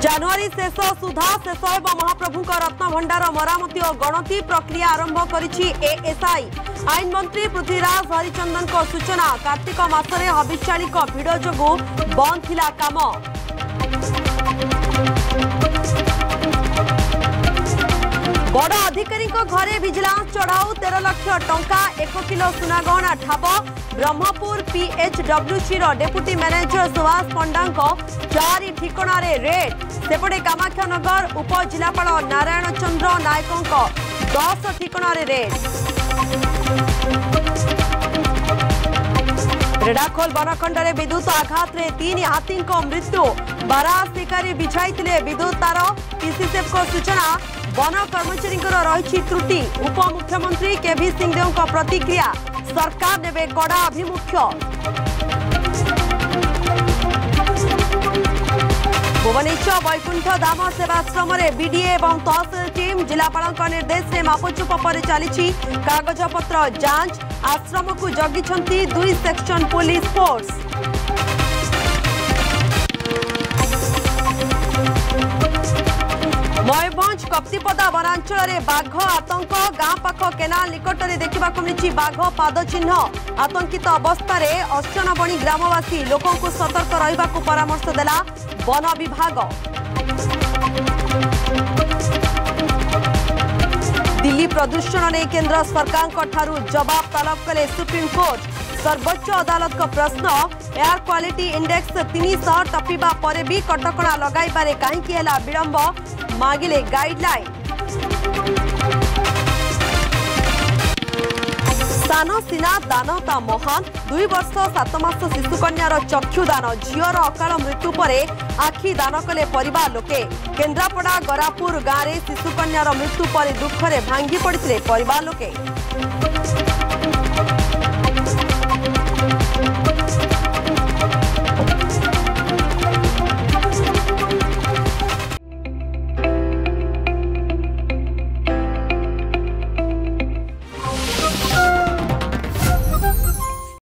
জানুয়ারি शेष सुधा शेष हेब महाप्रभु रत्न भंडार मरामती और गणति प्रक्रिया आरंभ करिछि एएसआई। आईन मंत्री पृथ्वीराज हरिचंदन को सूचना कार्तिक मासरे हविष्यालिक भिड़ जोगु बंद थिला काम। बड़ अधिकारी घरे विजिलेंस चढ़ाऊ 13 लाख टंका 1 किलो सुनागहना ठाब। Brahmapur PHWC deputy manager Subhash Panda 4 ठिकाण रेड। सेपटे कामाख्यानगर उपजिलापाल नारायण चंद्र नायक 10 ठिकाण रेड। रेडाखोल बनखंडे विद्युत आघात रे 3 हाथी मृत्यु। 12 शिकारी बिछाई विद्युत तार। पीसीसीएफ को सूचना वन कर्मचारी रही त्रुटि। उपमुख्यमंत्री केवी सिंहदेव प्रतिक्रिया सरकार नेबे कड़ा अभिमुख्य। भुवनेश्वर वैकुंठ धाम सेवाश्रम बीडीए और तहसिल टीम जिलापाल निर्देश में मापचुप पर चली कागजपत्र जांच। आश्रम को जगी 2 section police force. Mayurbhanj Kaptipada वनांचल में बाघ आतंक। गाँ पाख केनाल निकट में देखा मिली बाघ पाद चिन्ह। आतंकित अवस्था अश्चनबणी ग्रामवासी लोकों को सतर्क रहिबा को परामर्श देला वन विभाग। दिल्ली प्रदूषण ने केंद्र सरकार ठारू जवाब तलब कले सुप्रीम कोर्ट। सर्वोच्च अदालत का प्रश्न एयर क्वालिटी इंडेक्स 300 टपिबा परे भी कटकणा लगाइबारे काहेकि हैला विलंब मागिले गाइडलाइन। दान सीना दानता महान। 2 वर्ष 7 मास शिशुकन्यार चक्षुदान। झीर अकाल मृत्यु पर आखि दान कले परिवार लोके। केन्द्रापड़ा गरापुर गाँव में शिशुकन्यार मृत्यु पर दुखरे भांगी पड़ते परिवार लोके।